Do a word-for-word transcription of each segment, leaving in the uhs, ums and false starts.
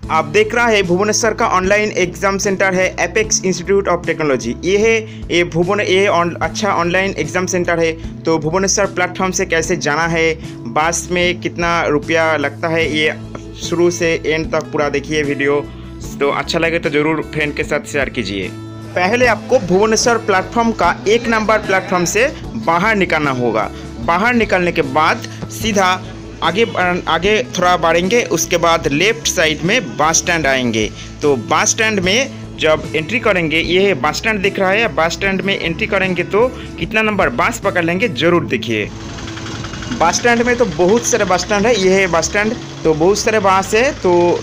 आप देख रहा है भुवनेश्वर का ऑनलाइन एग्जाम सेंटर है एपेक्स इंस्टीट्यूट ऑफ टेक्नोलॉजी। ये है ये भुवन ये अच्छा ऑनलाइन एग्जाम सेंटर है। तो भुवनेश्वर प्लेटफॉर्म से कैसे जाना है, बस में कितना रुपया लगता है, ये शुरू से एंड तक पूरा देखिए वीडियो। तो अच्छा लगे तो ज़रूर फ्रेंड के साथ शेयर कीजिए। पहले आपको भुवनेश्वर प्लेटफॉर्म का एक नंबर प्लेटफॉर्म से बाहर निकलना होगा। बाहर निकलने के बाद सीधा आगे आगे थोड़ा बढ़ेंगे, उसके बाद लेफ्ट साइड में बस स्टैंड आएंगे। तो बस स्टैंड में जब एंट्री करेंगे, ये बस स्टैंड दिख रहा है, बस स्टैंड में एंट्री करेंगे तो कितना नंबर बस पकड़ लेंगे ज़रूर देखिए। बस स्टैंड में तो बहुत सारे बस स्टैंड है, ये है बस स्टैंड। तो बहुत सारे बस है, तो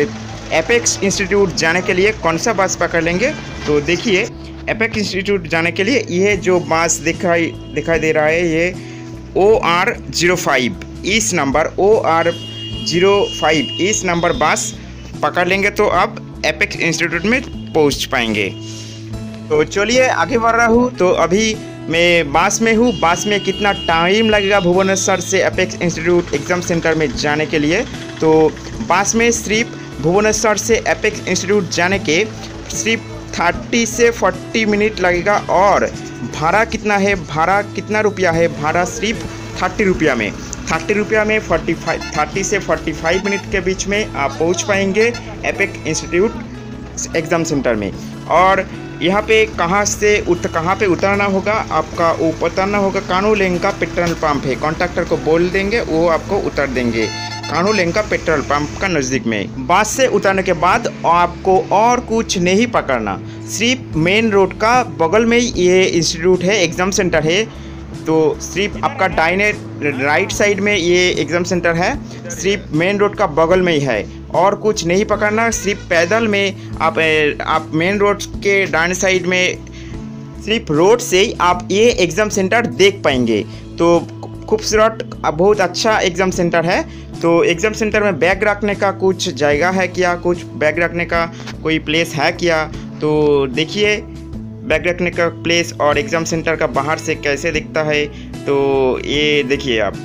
एपेक्स इंस्टीट्यूट जाने के लिए कौन सा बस पकड़ लेंगे तो देखिए। एपेक्स इंस्टीट्यूट जाने के लिए ये जो बस दिखाई दिखाई दे रहा है, ये ओ आर जीरो फाइव इस नंबर ओ आर जीरो फाइव इस नंबर बस पकड़ लेंगे तो आप एपेक्स इंस्टीट्यूट में पहुंच पाएंगे। तो चलिए आगे बढ़ रहा हूँ। तो अभी मैं बस में हूँ। बस में कितना टाइम लगेगा भुवनेश्वर से एपेक्स इंस्टीट्यूट एग्ज़ाम सेंटर में जाने के लिए, तो बस में सिर्फ भुवनेश्वर से एपेक्स इंस्टीट्यूट जाने के सिर्फ तीस से चालीस मिनट लगेगा। और भाड़ा कितना है, भाड़ा कितना रुपया है, भाड़ा सिर्फ तीस रुपया में तीस रुपया में पैंतालीस तीस से पैंतालीस मिनट के बीच में आप पहुंच पाएंगे एपेक्स इंस्टीट्यूट एग्ज़ाम सेंटर में। और यहाँ पे कहाँ से उत कहाँ पे उतरना होगा, आपका उतरना होगा कानू लेन का पेट्रोल पंप है, कॉन्ट्रैक्टर को बोल देंगे वो आपको उतर देंगे कानू लेन का पेट्रोल पंप का नज़दीक में। बस से उतरने के बाद आपको और कुछ नहीं पकड़ना, सिर्फ मेन रोड का बगल में ही ये इंस्टीट्यूट है, एग्ज़ाम सेंटर है। तो सिर्फ आपका दाहिने राइट साइड में ये एग्ज़ाम सेंटर है, सिर्फ मेन रोड का बगल में ही है, और कुछ नहीं पकड़ना। सिर्फ पैदल में आप आप मेन रोड के दाहिने साइड में सिर्फ रोड से ही आप ये एग्ज़ाम सेंटर देख पाएंगे। तो खूबसूरत बहुत अच्छा एग्ज़ाम सेंटर है। तो एग्ज़ाम सेंटर में बैग रखने का कुछ जगह है क्या, कुछ बैग रखने का कोई प्लेस है क्या, तो देखिए बैग रखने का प्लेस और एग्ज़ाम सेंटर का बाहर से कैसे दिखता है। तो ये देखिए आप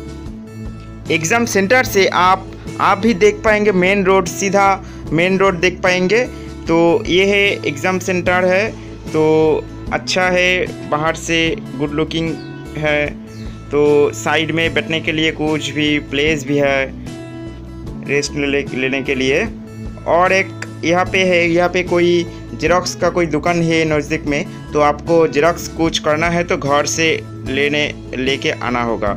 एग्ज़ाम सेंटर से आप आप भी देख पाएंगे मेन रोड, सीधा मेन रोड देख पाएंगे। तो ये है एग्ज़ाम सेंटर है, तो अच्छा है, बाहर से गुड लुकिंग है। तो साइड में बैठने के लिए कुछ भी प्लेस भी है रेस्ट ले, लेने के लिए। और एक यहाँ पे है, यहाँ पे कोई जेरोक्स का कोई दुकान है नज़दीक में, तो आपको जेरोक्स कुछ करना है तो घर से लेने लेके आना होगा।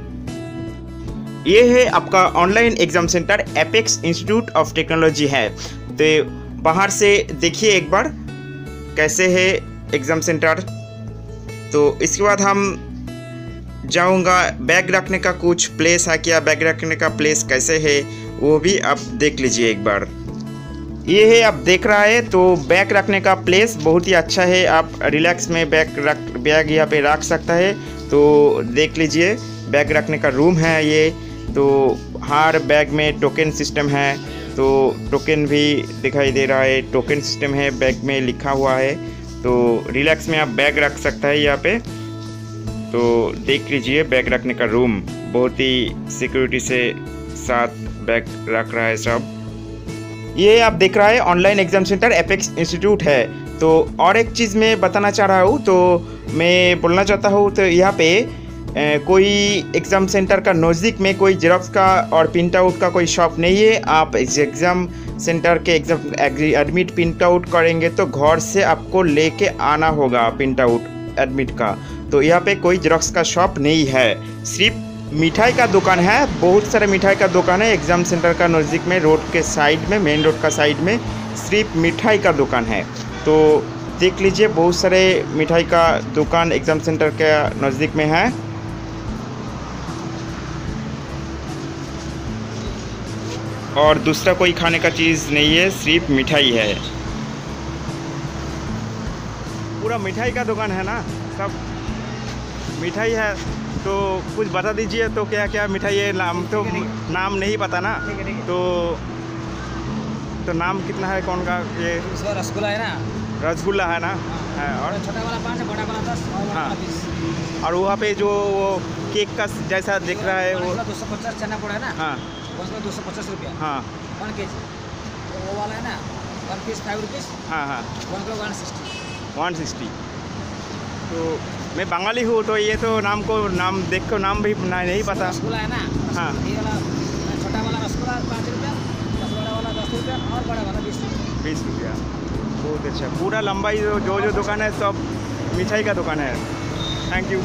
ये है आपका online exam centre Apex Institute of Technology है। तो बाहर से देखिए एक बार कैसे है एग्ज़ाम सेंटर। तो इसके बाद हम जाऊंगा बैग रखने का कुछ प्लेस है क्या, बैग रखने का प्लेस कैसे है वो भी आप देख लीजिए एक बार। ये है आप देख रहा है, तो बैग रखने का प्लेस बहुत ही अच्छा है, आप रिलैक्स में बैग रख बैग यहाँ पे रख सकता है। तो देख लीजिए बैग रखने का रूम है ये। तो हर बैग में टोकन सिस्टम है, तो टोकन भी दिखाई दे रहा है, टोकन सिस्टम है, बैग में लिखा हुआ है। तो रिलैक्स में आप बैग रख सकता है यहाँ पे। तो देख लीजिए बैग रखने का रूम बहुत ही सिक्योरिटी से साथ बैग रख रहा है सब। ये आप देख रहा है online exam centre Apex Institute है। तो और एक चीज़ मैं बताना चाह रहा हूँ, तो मैं बोलना चाहता हूँ, तो यहाँ पे ए, कोई एग्ज़ाम सेंटर का नज़दीक में कोई जेरोक्स का और प्रिंट आउट का कोई शॉप नहीं है। आप एग्ज़ाम सेंटर के एग्ज़ाम एडमिट प्रिंट आउट करेंगे तो घर से आपको लेके आना होगा प्रिंट आउट एडमिट का। तो यहाँ पे कोई जेरोक्स का शॉप नहीं है, सिर्फ मिठाई का दुकान है, बहुत सारे मिठाई का दुकान है एग्ज़ाम सेंटर का नज़दीक में, रोड के साइड में, मेन रोड का साइड में सिर्फ मिठाई का दुकान है। तो देख लीजिए बहुत सारे मिठाई का दुकान एग्ज़ाम सेंटर के नज़दीक में है। और दूसरा कोई खाने का चीज़ नहीं है, सिर्फ मिठाई है, पूरा मिठाई का दुकान है ना, सब मिठाई है। तो कुछ बता दीजिए तो क्या क्या मिठाई है, नाम तो नाम नहीं पता ना, तो तो नाम कितना है कौन का, ये रसगुल्ला है ना, रसगुल्ला है ना, है। और छोटा वाला पाँच है, बड़ा वाला दस। हाँ, और वहाँ पे जो वो केक का जैसा दिख रहा है वो दो सौ पचास चना पड़ा है ना। हाँ, उसमें दो सौ पचास रुपया। हाँ, वन के जी। वो वाला है ना, वन पीस फाइव रुपीज़, हाँ हाँ one kilo one sixty. One sixty. तो मैं बंगाली हूँ, तो ये तो नाम को नाम देख को नाम भी ना नहीं पता। रसगुल्ला है ना, हाँ। ये वाला छोटा वाला रसगुल्ला पाँच रुपया, दस बड़ा वाला दस रुपया और बड़ा वाला बीस रुपया। बीस रुपया। बहुत अच्छा, पूरा लंबाई जो जो जो दुकान है सब मिठाई का दुकान है। Thank you.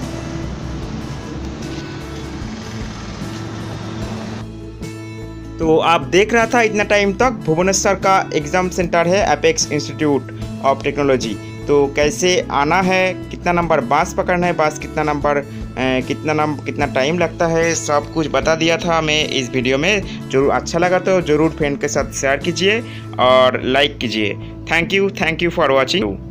तो आप देख रहा था इतना टाइम तक भुवनेश्वर का एग्ज़ाम सेंटर है एपेक्स इंस्टीट्यूट ऑफ टेक्नोलॉजी। तो कैसे आना है, कितना नंबर बास पकड़ना है, बास कितना नंबर कितना नंबर कितना टाइम लगता है, सब कुछ बता दिया था मैं इस वीडियो में। जरूर अच्छा लगा तो ज़रूर फ्रेंड के साथ शेयर कीजिए और लाइक कीजिए। Thank you thank you for watching.